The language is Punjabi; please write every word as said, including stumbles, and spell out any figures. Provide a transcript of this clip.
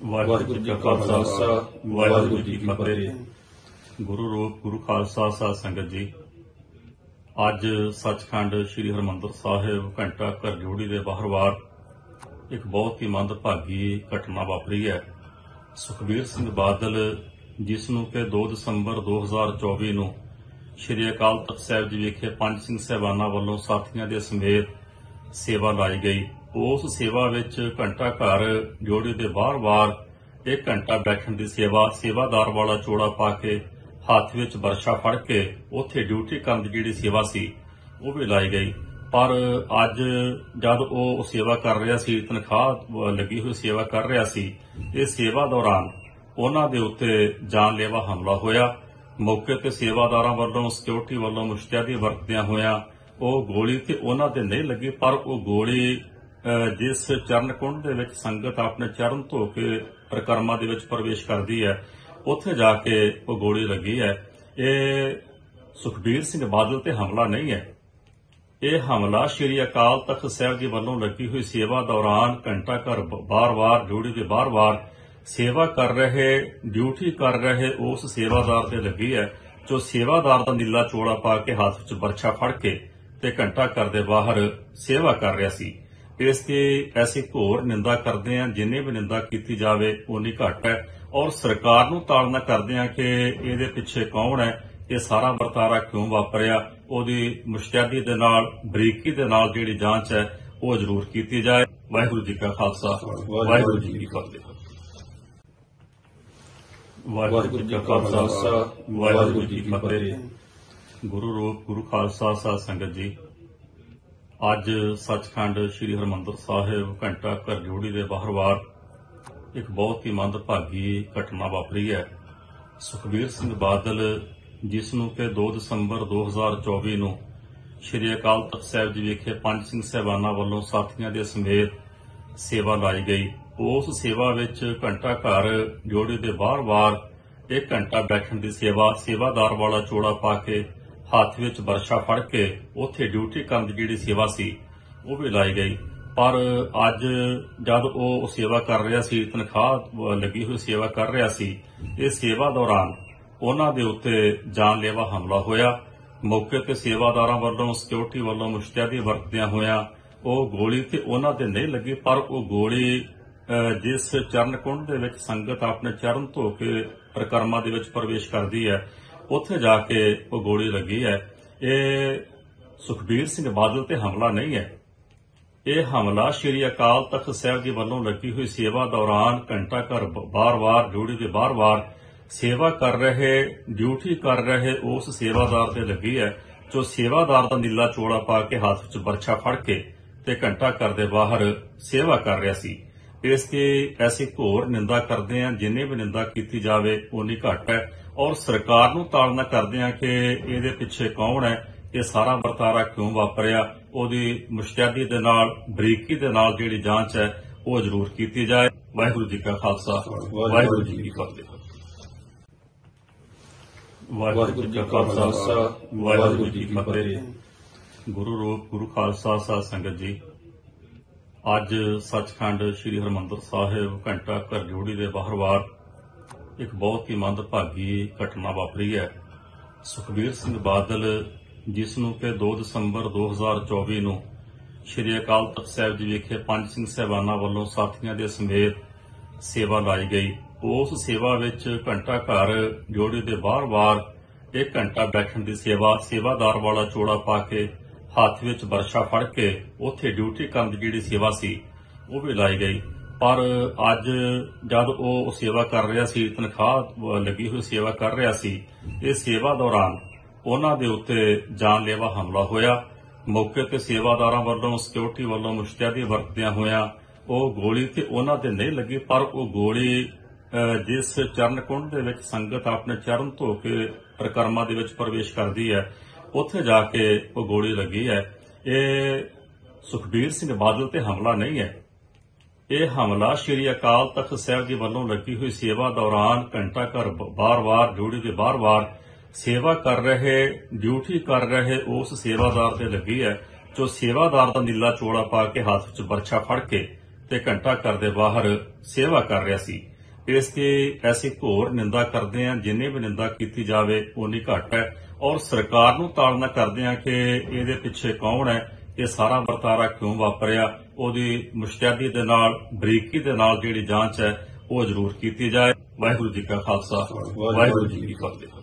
ਵਾਹਿਗੁਰੂ ਜੀ ਕਾ ਖਾਲਸਾ ਵਾਹਿਗੁਰੂ ਜੀ ਕੀ ਫਤਿਹ। ਗੁਰੂ ਰੂਪ ਗੁਰੂ ਖਾਲਸਾ ਸਾਧ ਸੰਗਤ ਜੀ, ਅੱਜ ਸੱਚਖੰਡ ਸ੍ਰੀ ਹਰਿਮੰਦਰ ਸਾਹਿਬ ਘੰਟਾ ਘਰ ਜੋੜੀ ਦੇ ਬਾਹਰਵਾਰ ਇੱਕ ਬਹੁਤ ਹੀ ਮੰਦਭਾਗੀ ਘਟਨਾ ਵਾਪਰੀ ਹੈ। ਸੁਖਬੀਰ ਸਿੰਘ ਬਾਦਲ, ਜਿਸ ਨੂੰ ਕਿ ਦੋ ਦਸੰਬਰ ਦੋ ਹਜ਼ਾਰ ਚੌਵੀ ਨੂੰ ਸ੍ਰੀ ਅਕਾਲ ਤਖਤ ਸਾਹਿਬ ਜੀ ਵਿਖੇ ਪੰਜ ਸਿੰਘ ਸਾਹਿਬਾਨਾਂ ਵੱਲੋਂ ਸਾਥੀਆਂ ਦੇ ਸਮੇਤ ਸੇਵਾ ਲਾਈ ਗਈ। ਉਸ ਸੇਵਾ ਵਿੱਚ ਘੰਟਾ ਘਰ ਜੋੜੀ ਦੇ ਬਾਹਰ-ਬਾਹਰ ਇੱਕ ਘੰਟਾ ਬੈਠਣ ਦੀ ਸੇਵਾ, ਸੇਵਾਦਾਰ ਵਾਲਾ ਚੋੜਾ ਪਾ ਕੇ ਹੱਥ ਵਿੱਚ ਬਰਛਾ ਫੜ ਕੇ ਉੱਥੇ ਡਿਊਟੀ ਕਰਨ ਦੀ ਜਿਹੜੀ ਸੇਵਾ ਸੀ ਉਹ ਵੀ ਲਾਈ ਗਈ। ਪਰ ਅੱਜ ਜਦ ਉਹ ਸੇਵਾ ਕਰ ਰਿਹਾ ਸੀ, ਤਨਖਾਹ ਲੱਗੀ ਹੋਈ ਸੇਵਾ ਕਰ ਰਿਹਾ ਸੀ, ਇਹ ਸੇਵਾ ਦੌਰਾਨ ਉਹਨਾਂ ਦੇ ਉੱਤੇ ਜਾਨਲੇਵਾ ਹਮਲਾ ਹੋਇਆ। ਮੌਕੇ ਤੇ ਸੇਵਾਦਾਰਾਂ ਵੱਲੋਂ, ਸਿਕਿਉਰਿਟੀ ਵੱਲੋਂ ਮੁਸ਼ਤੈਦੀ ਵਰਤਦਿਆਂ ਹੋਇਆਂ ਉਹ ਗੋਲੀ ਤੇ ਉਹਨਾਂ ਦੇ ਨਹੀਂ ਲੱਗੀ, ਪਰ ਉਹ ਗੋਲੀ ਜਿਸ ਚਰਨ ਕੁੰਡ ਦੇ ਵਿੱਚ ਸੰਗਤ ਆਪਣੇ ਚਰਨ ਧੋ ਕੇ ਪਰਿਕਰਮਾ ਦੇ ਵਿੱਚ ਪ੍ਰਵੇਸ਼ ਕਰਦੀ ਹੈ, ਉੱਥੇ ਜਾ ਕੇ ਉਹ ਗੋਲੀ ਲੱਗੀ ਹੈ। ਇਹ ਸੁਖਬੀਰ ਸਿੰਘ ਬਾਦਲ ਤੇ ਹਮਲਾ ਨਹੀਂ ਹੈ, ਇਹ ਹਮਲਾ ਸ੍ਰੀ ਅਕਾਲ ਤਖਤ ਸਾਹਿਬ ਜੀ ਵੱਲੋਂ ਲੱਗੀ ਹੋਈ ਸੇਵਾ ਦੌਰਾਨ ਘੰਟਾ ਘਰ ਬਾਰ-ਬਾਰ ਜੋੜੀ ਦੇ ਬਾਰ-ਬਾਰ ਸੇਵਾ ਕਰ ਰਹੇ, ਡਿਊਟੀ ਕਰ ਰਹੇ ਉਸ ਸੇਵਾਦਾਰ ਤੇ ਲੱਗੀ ਹੈ, ਜੋ ਸੇਵਾਦਾਰ ਦਾ ਨੀਲਾ ਚੋੜਾ ਪਾ ਕੇ ਹੱਥ ਵਿੱਚ ਬਰਛਾ ਫੜ ਕੇ ਤੇ ਘੰਟਾ ਘਰ ਦੇ ਬਾਹਰ ਸੇਵਾ ਕਰ ਰਿਹਾ ਸੀ। ਇਸ ਦੀ ਐਸੀ ਘੋਰ ਨਿੰਦਾ ਕਰਦੇ ਹਾਂ, ਜਿੰਨੇ ਵੀ ਨਿੰਦਾ ਕੀਤੀ ਜਾਵੇ ਉਨੀ ਘੱਟ ਹੈ। ਔਰ ਸਰਕਾਰ ਨੂੰ ਤਾੜਨਾ ਕਰਦੇ ਹਾਂ ਕਿ ਇਹਦੇ ਪਿੱਛੇ ਕੌਣ ਹੈ, ਇਹ ਸਾਰਾ ਵਰਤਾਰਾ ਕਿਉਂ ਵਾਪਰਿਆ, ਉਹਦੀ ਮੁਸ਼ਤੈਦੀ ਦੇ ਨਾਲ, ਬਰੀਕੀ ਦੇ ਨਾਲ ਜਿਹੜੀ ਜਾਂਚ ਹੈ ਉਹ ਜ਼ਰੂਰ ਕੀਤੀ ਜਾਏ। ਵਾਹਿਗੁਰੂ ਜੀ ਕਾ ਖਾਲਸਾ ਵਾਹਿਗੁਰੂ ਜੀ ਕੀ ਫਤਿਹ। ਵਾਹਿਗੁਰੂ ਜੀ ਕਾ ਖਾਲਸਾ ਵਾਹਿਗੁਰੂ ਜੀ ਕੀ ਫਤਿਹ। ਗੁਰੂ ਰੂਪ ਗੁਰੂ ਖਾਲਸਾ ਸਾਧ ਸੰਗਤ ਜੀ, ਅੱਜ ਸੱਚਖੰਡ ਸ੍ਰੀ ਹਰਿਮੰਦਰ ਸਾਹਿਬ ਘੰਟਾ ਘਰ ਜੋੜੀ ਦੇ ਬਾਹਰਵਾਰ ਇੱਕ ਬਹੁਤ ਹੀ ਮੰਦਭਾਗੀ ਘਟਨਾ ਵਾਪਰੀ ਹੈ। ਸੁਖਬੀਰ ਸਿੰਘ ਬਾਦਲ, ਜਿਸ ਨੂੰ ਕਿ ਦੋ ਦਸੰਬਰ ਦੋ ਹਜ਼ਾਰ ਚੌਵੀ ਨੂੰ ਸ੍ਰੀ ਅਕਾਲ ਤਖਤ ਸਾਹਿਬ ਜੀ ਵਿਖੇ ਪੰਜ ਸਿੰਘ ਸਾਹਿਬਾਨਾਂ ਵੱਲੋਂ ਸਾਥੀਆਂ ਦੇ ਸਮੇਤ ਸੇਵਾ ਲਾਈ ਗਈ। ਉਸ ਸੇਵਾ ਵਿੱਚ ਘੰਟਾ ਘਰ ਜੋੜੀ ਦੇ ਬਾਹਰ-ਬਾਹਰ ਇੱਕ ਘੰਟਾ ਬੈਠਣ ਦੀ ਸੇਵਾ, ਸੇਵਾਦਾਰ ਵਾਲਾ ਚੋੜਾ ਪਾ ਕੇ ਹੱਥ ਵਿੱਚ ਬਰਛਾ ਫੜ ਕੇ ਉੱਥੇ ਡਿਊਟੀ ਕਰਨ ਦੀ ਜਿਹੜੀ ਸੇਵਾ ਸੀ ਉਹ ਵੀ ਲਾਈ ਗਈ। ਪਰ ਅੱਜ ਜਦ ਉਹ ਸੇਵਾ ਕਰ ਰਿਹਾ ਸੀ, ਤਨਖਾਹ ਲੱਗੀ ਹੋਈ ਸੇਵਾ ਕਰ ਰਿਹਾ ਸੀ, ਇਹ ਸੇਵਾ ਦੌਰਾਨ ਉਹਨਾਂ ਦੇ ਉੱਤੇ ਜਾਨਲੇਵਾ ਹਮਲਾ ਹੋਇਆ। ਮੌਕੇ ਤੇ ਸੇਵਾਦਾਰਾਂ ਵੱਲੋਂ, ਸਿਕਿਉਰਿਟੀ ਵੱਲੋਂ ਮੁਸ਼ਤੈਦੀ ਵਰਤਦਿਆਂ ਹੋਇਆਂ ਉਹ ਗੋਲੀ ਤੇ ਉਹਨਾਂ ਦੇ ਨਹੀਂ ਲੱਗੀ, ਪਰ ਉਹ ਗੋਲੀ ਜਿਸ ਚਰਨ ਕੁੰਡ ਦੇ ਵਿੱਚ ਸੰਗਤ ਆਪਣੇ ਚਰਨ ਧੋ ਕੇ ਪਰਿਕਰਮਾ ਦੇ ਵਿੱਚ ਪ੍ਰਵੇਸ਼ ਕਰਦੀ ਹੈ, ਉੱਥੇ ਜਾ ਕੇ ਉਹ ਗੋਲੀ ਲੱਗੀ ਹੈ। ਇਹ ਸੁਖਬੀਰ ਸਿੰਘ ਬਾਦਲ ਤੇ ਹਮਲਾ ਨਹੀਂ ਹੈ, ਇਹ ਹਮਲਾ ਸ੍ਰੀ ਅਕਾਲ ਤਖਤ ਸਾਹਿਬ ਜੀ ਵੱਲੋਂ ਲੱਗੀ ਹੋਈ ਸੇਵਾ ਦੌਰਾਨ ਘੰਟਾ ਘਰ ਬਾਰ-ਬਾਰ ਜੋੜੀ ਦੇ ਬਾਰ-ਬਾਰ ਸੇਵਾ ਕਰ ਰਹੇ, ਡਿਊਟੀ ਕਰ ਰਹੇ ਉਸ ਸੇਵਾਦਾਰ ਤੇ ਲੱਗੀ ਹੈ, ਜੋ ਸੇਵਾਦਾਰ ਦਾ ਨੀਲਾ ਚੋੜਾ ਪਾ ਕੇ ਹੱਥ ਵਿੱਚ ਬਰਛਾ ਫੜ ਕੇ ਤੇ ਘੰਟਾ ਘਰ ਦੇ ਬਾਹਰ ਸੇਵਾ ਕਰ ਰਿਹਾ ਸੀ। ਇਸ ਦੀ ਐਸੀ ਘੋਰ ਨਿੰਦਾ ਕਰਦੇ ਹਾਂ, ਜਿੰਨੇ ਵੀ ਨਿੰਦਾ ਕੀਤੀ ਜਾਵੇ ਉਨੀ ਘੱਟ ਹੈ। ਔਰ ਸਰਕਾਰ ਨੂੰ ਤਾੜਨਾ ਕਰਦੇ ਹਾਂ ਕਿ ਇਹਦੇ ਪਿੱਛੇ ਕੌਣ ਹੈ, ਇਹ ਸਾਰਾ ਵਰਤਾਰਾ ਕਿਉਂ ਵਾਪਰਿਆ, ਉਹਦੀ ਮੁਸ਼ਤੈਦੀ ਦੇ ਨਾਲ, ਬਰੀਕੀ ਦੇ ਨਾਲ ਜਿਹੜੀ ਜਾਂਚ ਹੈ ਉਹ ਜ਼ਰੂਰ ਕੀਤੀ ਜਾਏ। ਵਾਹਿਗੁਰੂ ਜੀ ਕਾ ਖਾਲਸਾ ਵਾਹਿਗੁਰੂ ਜੀ ਕੀ ਫਤਿਹ। ਵਾਹਿਗੁਰੂ ਜੀ ਕਾ ਖਾਲਸਾ ਵਾਹਿਗੁਰੂ ਜੀ ਕੀ ਫਤਿਹ। ਗੁਰੂ ਰੂਪ ਗੁਰੂ ਖਾਲਸਾ ਸਾਧ ਸੰਗਤ ਜੀ, ਅੱਜ ਸੱਚਖੰਡ ਸ੍ਰੀ ਹਰਿਮੰਦਰ ਸਾਹਿਬ ਘੰਟਾ ਘਰ ਜੋੜੀ ਦੇ ਬਾਹਰਵਾਰ ਇੱਕ ਬਹੁਤ ਹੀ ਮੰਦਭਾਗੀ ਘਟਨਾ ਵਾਪਰੀ ਹੈ। ਸੁਖਬੀਰ ਸਿੰਘ ਬਾਦਲ, ਜਿਸ ਨੂੰ ਕਿ ਦੋ ਦਸੰਬਰ ਦੋ ਹਜ਼ਾਰ ਚੌਵੀ ਨੂੰ ਸ੍ਰੀ ਅਕਾਲ ਤਖਤ ਸਾਹਿਬ ਜੀ ਵਿਖੇ ਪੰਜ ਸਿੰਘ ਸਾਹਿਬਾਨਾਂ ਵੱਲੋਂ ਸਾਥੀਆਂ ਦੇ ਸਮੇਤ ਸੇਵਾ ਲਾਈ ਗਈ। ਉਸ ਸੇਵਾ ਵਿੱਚ ਘੰਟਾ ਘਰ ਜੋੜੀ ਦੇ ਬਾਹਰ-ਬਾਹਰ ਇੱਕ ਘੰਟਾ ਬੈਠਣ ਦੀ ਸੇਵਾ, ਸੇਵਾਦਾਰ ਵਾਲਾ ਚੋੜਾ ਪਾ ਕੇ ਹੱਥ ਵਿੱਚ ਬਰਛਾ ਫੜ ਕੇ ਉੱਥੇ ਡਿਊਟੀ ਕਰਨ ਦੀ ਜਿਹੜੀ ਸੇਵਾ ਸੀ ਉਹ ਵੀ ਲਾਈ ਗਈ। ਪਰ ਅੱਜ ਜਦ ਉਹ ਸੇਵਾ ਕਰ ਰਿਹਾ ਸੀ, ਤਨਖਾਹ ਲੱਗੀ ਹੋਈ ਸੇਵਾ ਕਰ ਰਿਹਾ ਸੀ, ਇਹ ਸੇਵਾ ਦੌਰਾਨ ਉਹਨਾਂ ਦੇ ਉੱਤੇ ਜਾਨਲੇਵਾ ਹਮਲਾ ਹੋਇਆ। ਮੌਕੇ ਤੇ ਸੇਵਾਦਾਰਾਂ ਵੱਲੋਂ, ਸਿਕਿਉਰਿਟੀ ਵੱਲੋਂ ਮੁਸ਼ਤੈਦੀ ਵਰਤਦਿਆਂ ਹੋਇਆਂ ਉਹ ਗੋਲੀ ਤੇ ਉਹਨਾਂ ਦੇ ਨਹੀਂ ਲੱਗੀ, ਪਰ ਉਹ ਗੋਲੀ ਜਿਸ ਚਰਨ ਕੁੰਡ ਦੇ ਵਿੱਚ ਸੰਗਤ ਆਪਣੇ ਚਰਨ ਧੋ ਕੇ ਪਰਿਕਰਮਾ ਦੇ ਵਿੱਚ ਪ੍ਰਵੇਸ਼ ਕਰਦੀ ਹੈ, ਉੱਥੇ ਜਾ ਕੇ ਉਹ ਗੋਲੀ ਲੱਗੀ ਹੈ। ਇਹ ਸੁਖਬੀਰ ਸਿੰਘ ਬਾਦਲ ਤੇ ਹਮਲਾ ਨਹੀਂ ਹੈ, ਇਹ ਹਮਲਾ ਸ੍ਰੀ ਅਕਾਲ ਤਖਤ ਸਾਹਿਬ ਜੀ ਵੱਲੋਂ ਲੱਗੀ ਹੋਈ ਸੇਵਾ ਦੌਰਾਨ ਘੰਟਾ ਘਰ ਬਾਰ-ਬਾਰ ਜੋੜੀ ਦੇ ਬਾਰ-ਬਾਰ ਸੇਵਾ ਕਰ ਰਹੇ, ਡਿਊਟੀ ਕਰ ਰਹੇ ਉਸ ਸੇਵਾਦਾਰ ਤੇ ਲੱਗੀ ਹੈ, ਜੋ ਸੇਵਾਦਾਰ ਦਾ ਨੀਲਾ ਚੋੜਾ ਪਾ ਕੇ ਹੱਥ ਵਿੱਚ ਬਰਛਾ ਫੜ ਕੇ ਤੇ ਘੰਟਾ ਘਰ ਦੇ ਬਾਹਰ ਸੇਵਾ ਕਰ ਰਿਹਾ ਸੀ। ਇਸ ਦੀ ਐਸੀ ਘੋਰ ਨਿੰਦਾ ਕਰਦੇ ਹਾਂ। ਜਿੰਨੇ ਵੀ ਨਿੰਦਾ ਕੀਤੀ ਜਾਵੇ ਉਨੀ ਘੱਟ ਹੈ, ਔਰ ਸਰਕਾਰ ਨੂੰ ਤਾੜਨਾ ਕਰਦੇ ਹਾਂ ਕਿ ਇਹਦੇ ਪਿੱਛੇ ਕੌਣ ਹੈ, ਇਹ ਸਾਰਾ ਵਰਤਾਰਾ ਕਿਉਂ ਵਾਪਰਿਆ। ਉਹਦੀ ਮੁਸ਼ਤੈਦੀ ਦੇ ਨਾਲ, ਬਰੀਕੀ ਦੇ ਨਾਲ ਜਿਹੜੀ ਜਾਂਚ ਹੈ ਉਹ ਜ਼ਰੂਰ ਕੀਤੀ ਜਾਏ। ਵਾਹਿਗੁਰੂ ਜੀ ਕਾ ਖਾਲਸਾ, ਵਾਹਿਗੁਰੂ ਜੀ ਕੀ ਫਤਿਹ।